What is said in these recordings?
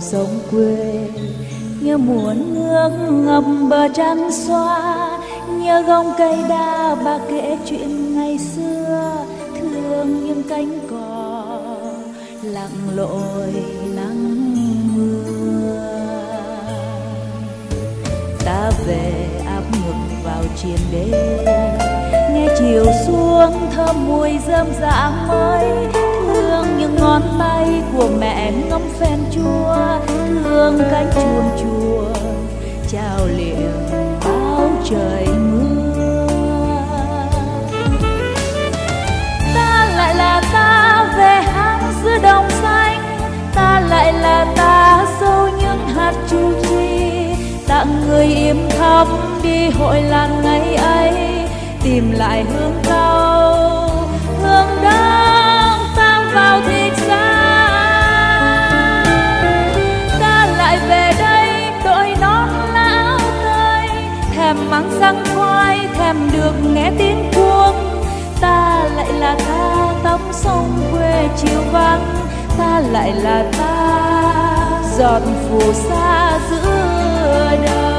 sông quê. Nhớ muôn nước ngập bờ trắng xóa, nhớ gông cây đa bà kể chuyện ngày xưa. Thương những cánh cỏ lặng lội nắng mưa. Ta về áp ngực vào triền đê, nghe chiều xuống thơm mùi rơm rạ mới. Thương những ngón tay của mẹ ngắm phen chua, thương cánh chuồn chùa trao liệng bao trời mưa. Ta lại là ta về hang giữa đồng xanh, ta lại là ta sâu những hạt chu chi. Tặng người im thầm đi hội làng ngày ấy, tìm lại hương cau hương đang tan vào thịt xa. Ta lại về đây đội nón lão tơi, thèm mắng răng khoai, thèm được nghe tiếng cuông. Ta lại là ta tắm sông quê chiều vắng, ta lại là ta giọt phù sa giữa đời.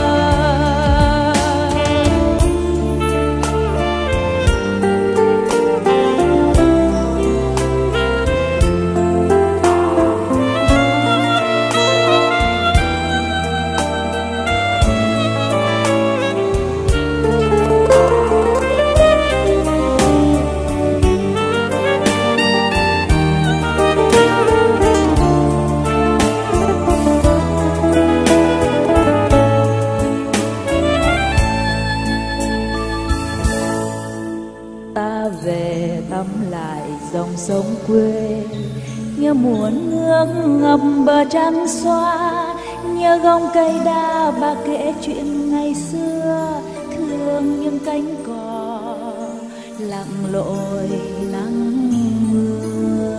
Dòng sông quê, nhớ muôn nước ngập bờ trắng xóa, nhớ gông cây đa bà kể chuyện ngày xưa. Thương những cánh cỏ lặng lội nắng mưa.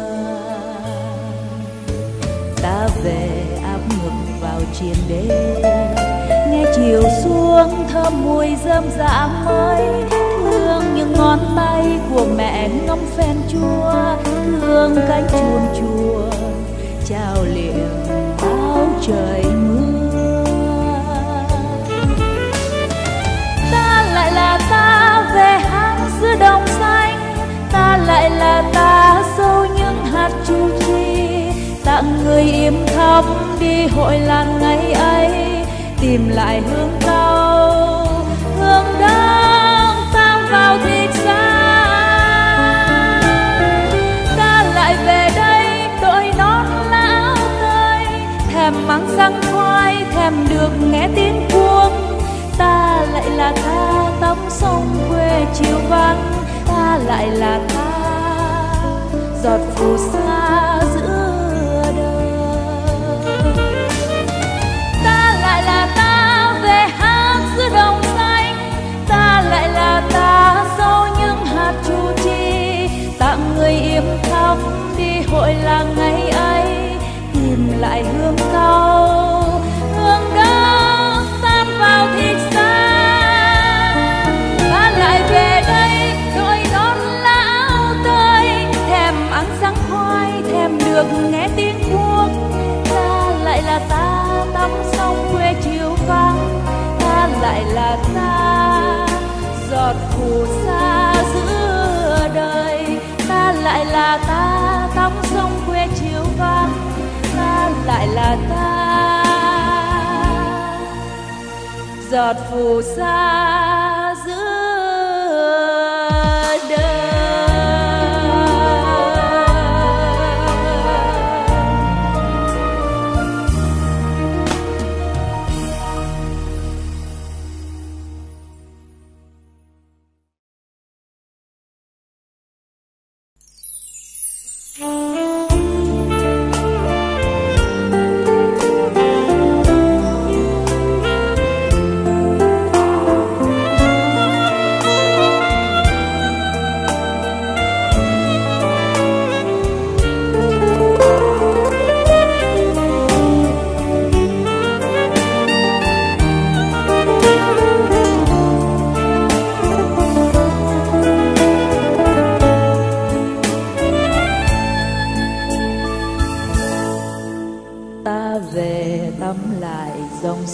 Ta về áp ngực vào triền đê, nghe chiều xuống thơm mùi rơm rạ mới. Thương những ngón tay của mẹ ngắm phen chua, thương cánh chuồn chùa trao liệng bao trời mưa. Ta lại là ta về hang giữa đồng xanh, ta lại là ta sâu những hạt chu chi. Tặng người im thầm đi hội làng ngày ấy, tìm lại hương cau hương đang tan vào thịt xa. Ta lại về đây đội nón lão tơi, thèm mắng răng khoai, thèm được nghe tiếng cuông. Ta lại là ta tắm sông quê chiều vắng, ta lại là ta giọt phù sa giữa đời. Ta lại là ta về hang giữa đồng xanh, ta lại là ta sâu những hạt chu chi. Tặng người im thầm đi hội làng ngày ấy, tìm lại hương cau hương đang tan vào thịt xa. Ta lại về đây đội nón lão tơi, thèm ăn răng khoai, thèm được nghe tiếng cuốc. Ta lại là ta tắm sông quê chiều vắng, ta lại là ta giọt phù sa giữa đời. Ta lại là ta tắm sông quê chiều vắng, ta lại là ta giọt phù sa giữa đời.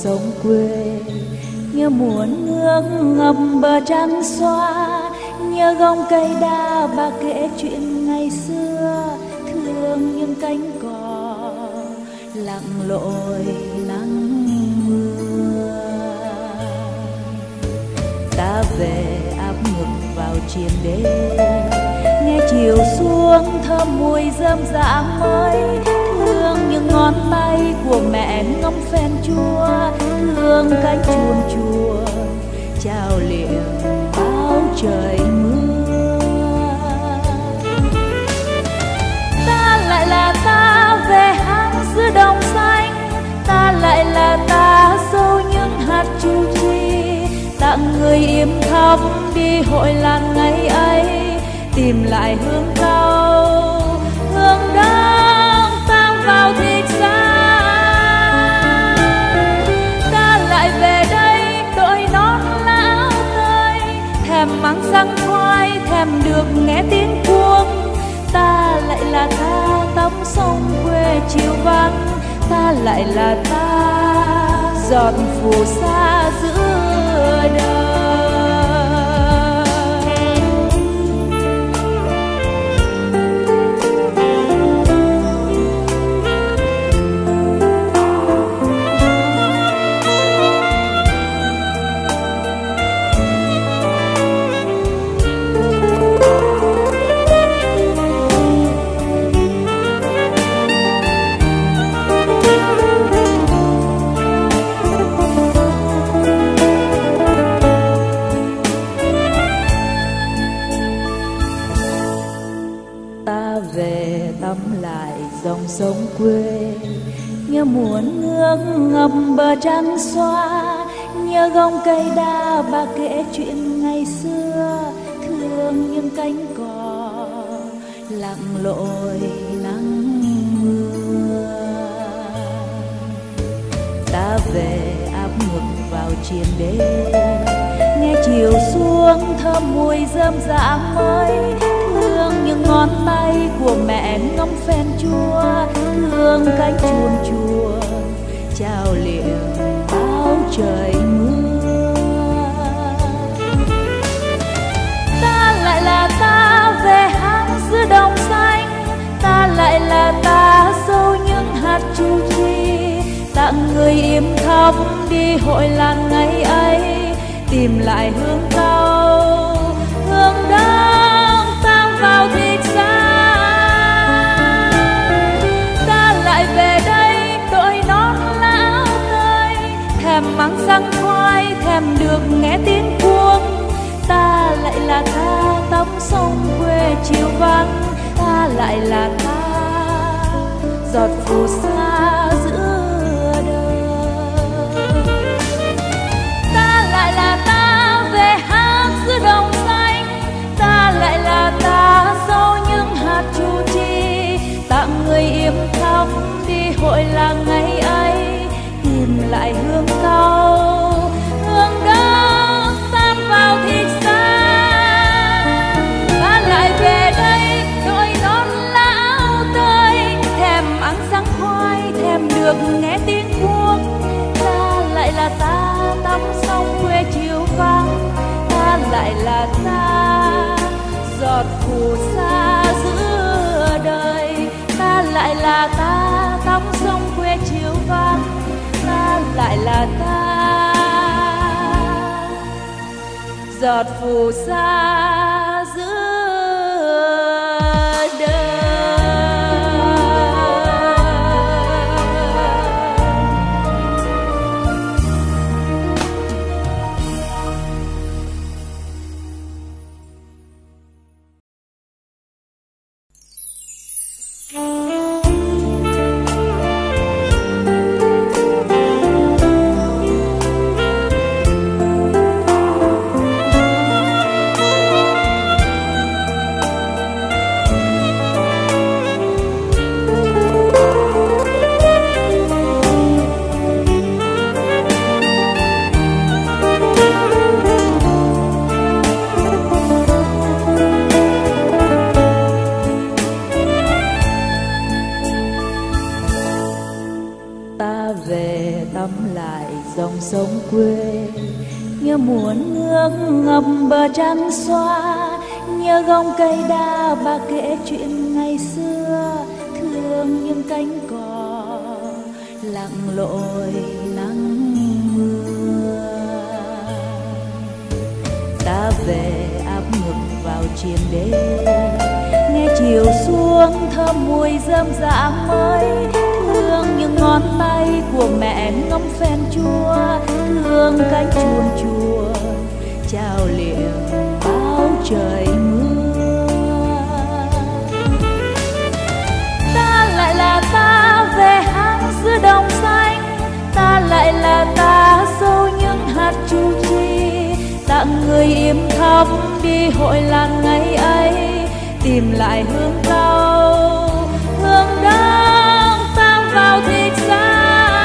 sông quê. Nhớ muôn nước ngập bờ trắng xóa, nhớ gông cây đa bà kể chuyện ngày xưa, thương những cánh cỏ lặng lội nắng mưa. Ta về áp ngực vào chiêm đêm, nghe chiều xuống thơm mùi rơm rạ mới, thương những ngón tay của mẹ ngâm phen chua, thương cánh chuồn chùa chào liền bao trời mưa. Ta lại là ta về hang giữa đồng xanh, ta lại là ta dâu những hạt chu chi, tặng người im thầm đi hội làng ngày ấy, tìm lại hương cao hương đang tan vào thịt xa. Ta lại về đây đội nón lá áo tơi, thèm mắng răng khoai, thèm được nghe tiếng cuông. Ta lại là ta tắm sông quê chiều vắng, ta lại là ta giọt phù sa giữa đời. Dòng sông quê, nhớ muôn nước ngập bờ trắng xóa, nhớ gông cây đa bà kể chuyện ngày xưa, thương những cánh cỏ lặng lội nắng mưa. Ta về áp ngực vào chiêm đêm, nghe chiều xuống thơm mùi rơm rạ mới, thương những ngón tay của mẹ ngâm phen chua, thương cánh chuồn chùa chào liền bao trời mưa. Ta lại là ta về hang giữa đồng xanh, ta lại là ta dâu những hạt chu chi, tặng người im thầm đi hội làng ngày ấy, tìm lại hương cao hương đang tan vào thịt xa. Ta lại về đây đội nón lá áo tơi, thèm mắng răng khoai, thèm được nghe tiếng cuông. Ta lại là ta tắm sông quê chiều vắng, ta lại là ta giọt phù sa giữa đời. Ta lại là ta về hang giữa đồng xanh, ta lại là ta dâu những hạt chu chi, tặng người im thầm đi hội làng ngày ấy, tìm lại hương cao hương đang tan vào thịt xa. Ta lại về đây đội nón lá áo tơi, thèm ăn răng khoai, thèm được nghe tiếng cuông. Ta lại là ta tắm sông quê chiều vắng, ta lại là ta giọt phù sa giữa đời. Ta lại là ta tắm sông quê chiều vắng, ta lại là ta giọt phù sa giữa đời. sông quê. Nhớ muôn nước ngập bờ trắng xóa, nhớ gông cây đa bà kể chuyện ngày xưa. Thương những cánh cò lặng lội nắng mưa. Ta về áp ngực vào chiền đêm, nghe chiều xuống thơm mùi rơm rạ mới. Thương những ngón tay của mẹ ngâm phen chua, thương cánh chuông chùa chào liệng bao trời mưa. Ta lại là ta về hang giữa đồng xanh, ta lại là ta dâu những hạt chu chi. Tặng người im thầm đi hội làng ngày ấy, tìm lại hương cao hương đang tan vào thịt da.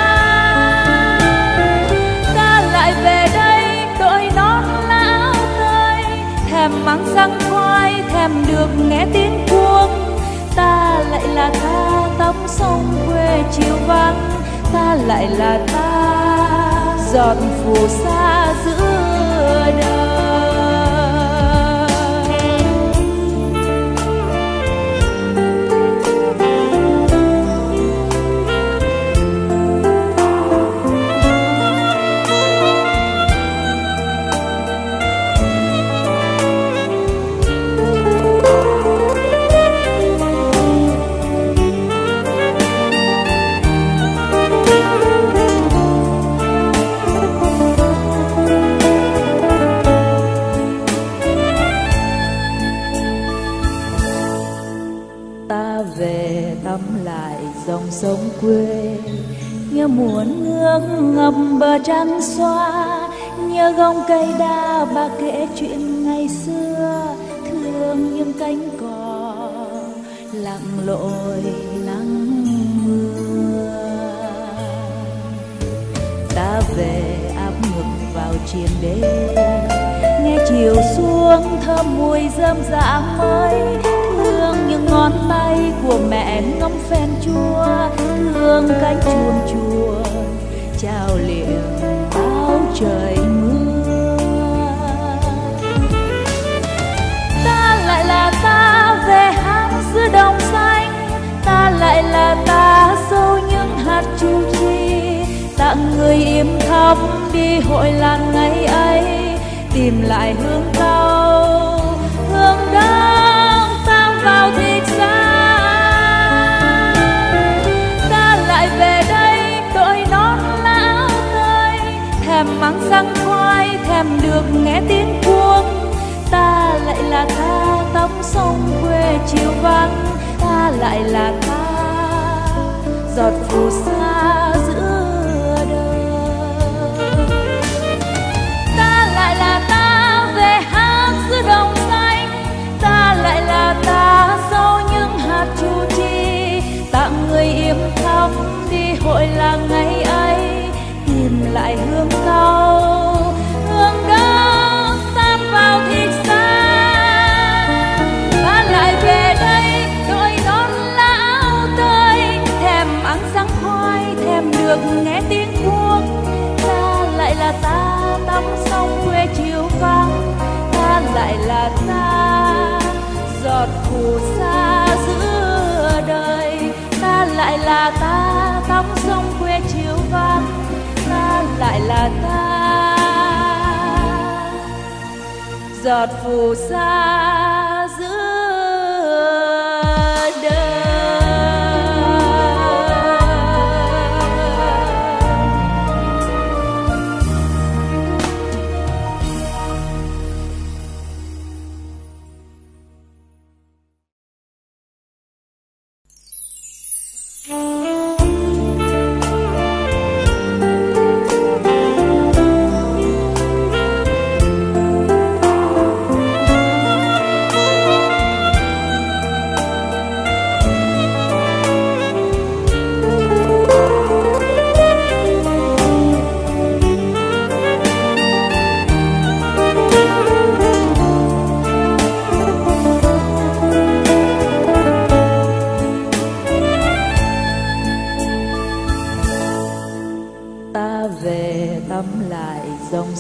Ta lại về đây đội nón lá áo tơi, thèm mắng răng khoai, thèm được nghe tiếng cuông. Ta lại là ta tắm sông quê chiều vắng, ta lại là ta giọt phù sa giữa đời. Dòng sông quê, nhớ muôn nước ngập bờ trắng xóa, nhớ gông cây đa bà kể chuyện ngày xưa. Thương những cánh cò lặng lội nắng mưa. Ta về áp ngực vào chiền đêm, nghe chiều xuống thơm mùi rơm rạ mới. Thương những ngón tay của mẹ ngâm phen chua, thương cánh chuông chùa chào liệng bao trời mưa. Ta lại là ta về hang giữa đồng xanh, ta lại là ta dâu những hạt chu chi. Tặng người im thầm đi hội làng ngày ấy, tìm lại hương cao hương đang tan vào thịt da. Ta lại về đây đội nón lá áo tơi, thèm mắng răng khoai, thèm được nghe tiếng cuông. Ta lại là ta tắm sông quê chiều vắng, ta lại là ta giọt phù sa giữa đời. Ta lại là ta về hang giữa đồng xanh, ta lại là ta dâu những hạt chu chi. Tặng người im thầm đi hội làng ngày ấy, tìm lại hương cao hương đang tan vào thịt da. Ta lại về đây đội nón lá áo tơi, thèm ăn răng khoai, thèm được nghe tiếng cuông. Ta lại là ta tắm sông quê chiều vắng, ta lại là ta giọt phù sa giữa đời. Ta lại là ta tắm sông quê chiều vắng, ta lại là ta giọt phù sa giữa đời.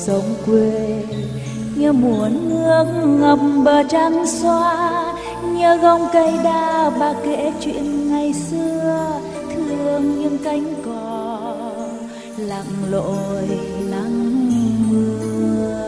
sông quê. Nhớ muôn nước ngập bờ trăng xoa, nhớ gông cây đa bà kể chuyện ngày xưa. Thương những cánh cò lặng lội nắng mưa.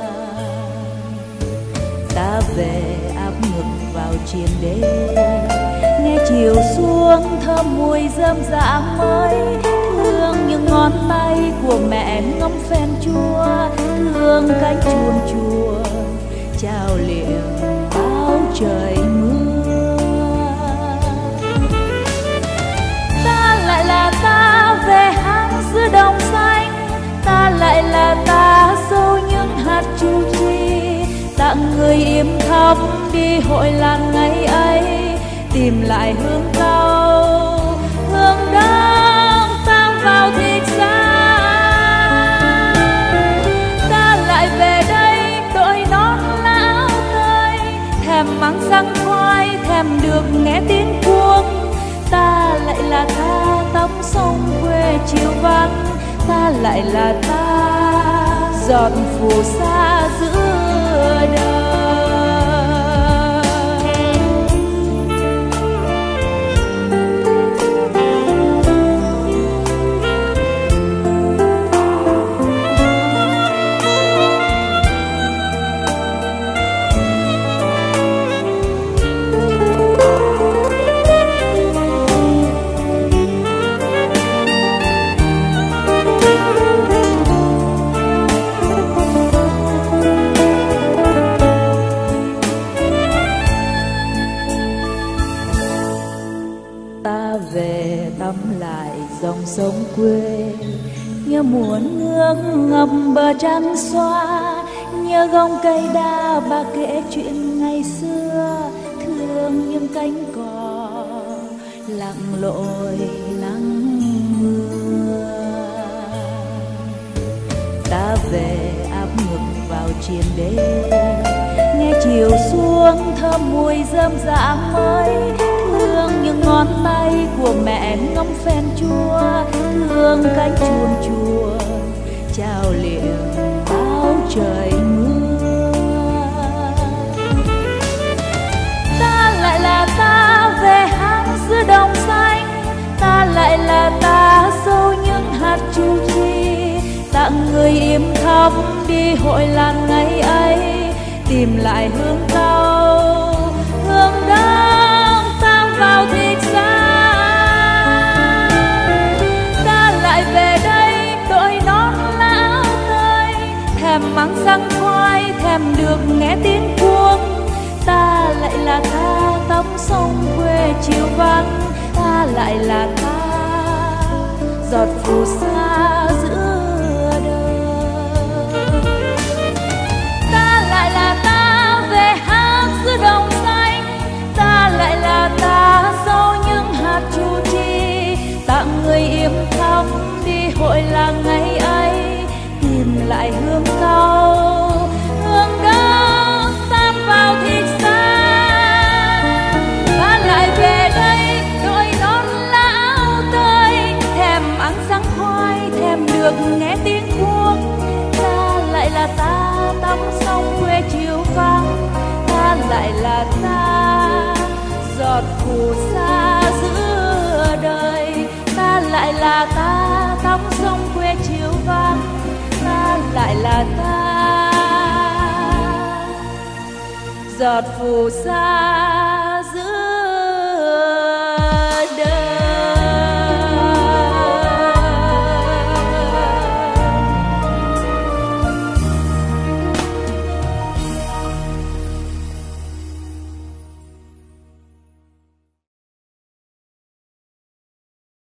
Ta về áp ngực vào triền đê, nghe chiều xuống thơm mùi rơm rạ mới. Thương những ngón tay của mẹ ngâm phen chua, thương cánh chuông chùa chào liệng bao trời mưa. Ta lại là ta về hang giữa đồng xanh, ta lại là ta dâu những hạt chu chi. Tặng người im thầm đi hội làng ngày ấy, tìm lại hương cau hương đông tan vào thịt xa. Ta lại về đây đội nón lá áo tơi, thèm măng răng khoai, thèm được nghe tiếng cuông. Ta lại là ta tắm sông quê chiều vắng, ta lại là ta giọt phù sa giữa đời. Ta về tắm lại dòng sông quê, nhớ muôn nước ngập bờ trăng xoa, nhớ gông cây đa bà kể chuyện ngày xưa. Thương những cánh cò lặng lội nắng mưa. Ta về áp ngực vào triền đê, nghe chiều xuống thơm mùi rơm rạ mới. Thương những ngón tay của mẹ ngâm phen chua, thương cánh chuông chùa chào liệng bao trời mưa. Ta lại là ta về hang giữa đồng xanh, ta lại là ta dâu những hạt chu chi. Tặng người im thầm đi hội làng ngày ấy, tìm lại hương cau hương đông tan vào thịt xa. Ta lại về đây đội nón lá áo tơi, thèm măng răng khoai, thèm được nghe tiếng cuông. Ta lại là ta tắm sông quê chiều vắng, ta lại là ta giọt phù sa giữa đời. Ta lại là ta về hang giữa đồng xanh, ta lại là ta dâu những hạt chu chi. Tặng người im thầm đi hội làng ngày ấy, tìm lại hương cau hương đông tan vào thịt xa. Ta lại về đây đội nón lá áo tơi, thèm ăn răng khoai, thèm được nghe tiếng cuông. Ta lại là ta tắm sông quê chiều vắng, ta lại là ta giọt phù sa giữa đời. Ta lại là ta tắm sông quê chiều vắng, ta lại là ta giọt phù sa